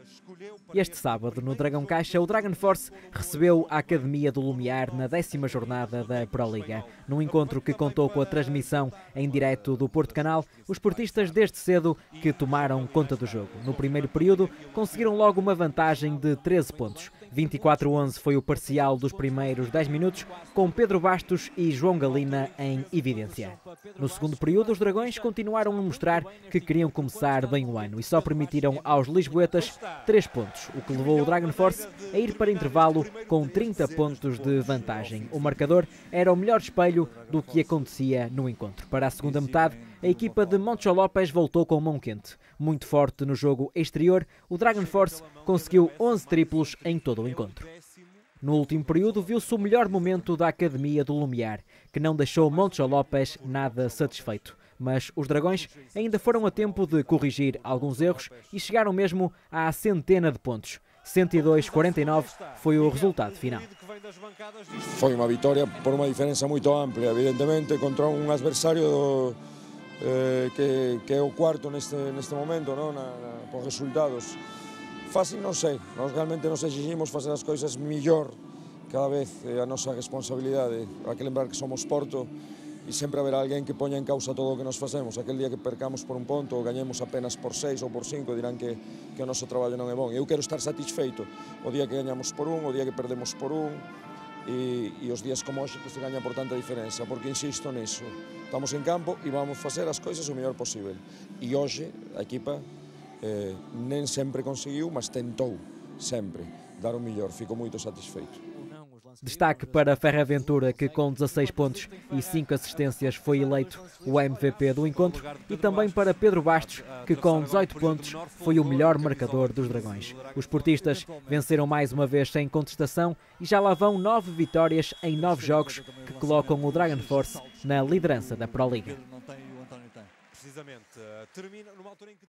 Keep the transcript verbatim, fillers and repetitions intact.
Este sábado, no Dragão Caixa, o Dragon Force recebeu a Academia do Lumiar na décima jornada da Proliga. Num encontro que contou com a transmissão em direto do Porto Canal, os portistas desde cedo que tomaram conta do jogo. No primeiro período, conseguiram logo uma vantagem de treze pontos. vinte e quatro a onze foi o parcial dos primeiros dez minutos, com Pedro Bastos e João Galina em evidência. No segundo período, os Dragões continuaram a mostrar que queriam começar bem o ano e só permitiram aos lisboetas três pontos, o que levou o Dragon Force a ir para intervalo com trinta pontos de vantagem. O marcador era o melhor espelho do que acontecia no encontro. Para a segunda metade, a equipa de Montijo López voltou com mão quente. Muito forte no jogo exterior, o Dragon Force conseguiu onze triplos em todo o encontro. No último período, viu-se o melhor momento da Academia do Lumiar, que não deixou Montijo López nada satisfeito. Mas os Dragões ainda foram a tempo de corrigir alguns erros e chegaram mesmo à centena de pontos. cento e dois a quarenta e nove foi o resultado final. Foi uma vitória por uma diferença muito ampla, evidentemente, contra um adversário eh, que, que é o quarto neste, neste momento, não? Na, na, por resultados. Fácil não sei, nós realmente nos exigimos fazer as coisas melhor cada vez, é a nossa responsabilidade. Há que lembrar que somos Porto e sempre haverá alguém que ponha em causa todo o que nós fazemos. Aquele dia que percamos por um ponto ou ganhemos apenas por seis ou por cinco, dirán que, que o nosso trabalho não é bom. Eu quero estar satisfeito o dia que ganhamos por um, o dia que perdemos por um e, e os dias como hoje que se ganha por tanta diferença, porque insisto nisso, estamos em campo e vamos fazer as coisas o melhor possível. E hoje a equipa eh, nem sempre conseguiu, mas tentou sempre dar o melhor. Fico muito satisfeito. Destaque para Ferraventura, que com dezasseis pontos e cinco assistências foi eleito o M V P do encontro, e também para Pedro Bastos, que com dezoito pontos foi o melhor marcador dos Dragões. Os portistas venceram mais uma vez sem contestação e já lá vão nove vitórias em nove jogos, que colocam o Dragon Force na liderança da Proliga.